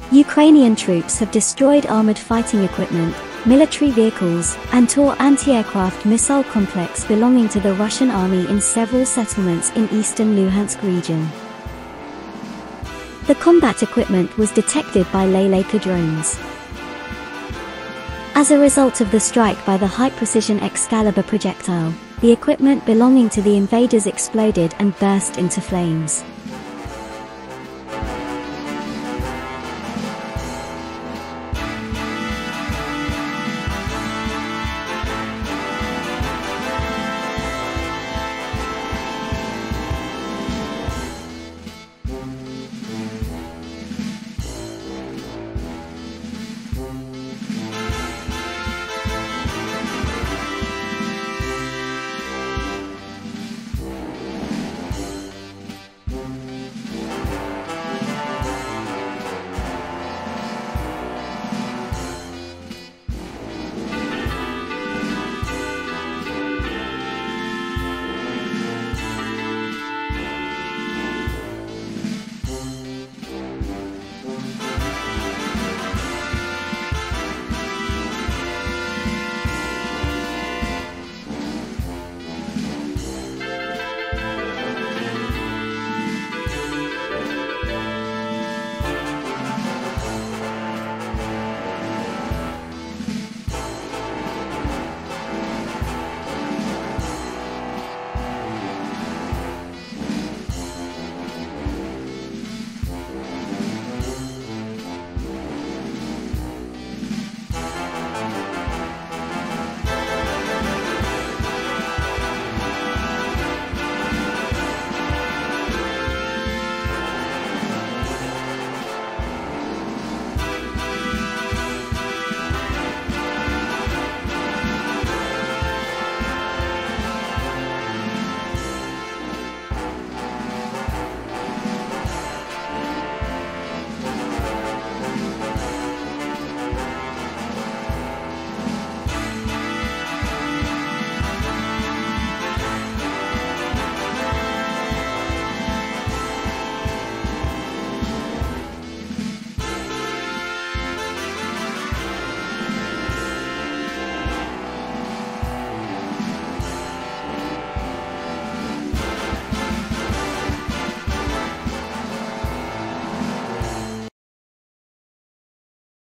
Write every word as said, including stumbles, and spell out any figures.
Ukrainian troops have destroyed armored fighting equipment, military vehicles, and tore anti-aircraft missile complex belonging to the Russian army in several settlements in eastern Luhansk region. The combat equipment was detected by leopard drones. As a result of the strike by the high-precision Excalibur projectile, the equipment belonging to the invaders exploded and burst into flames.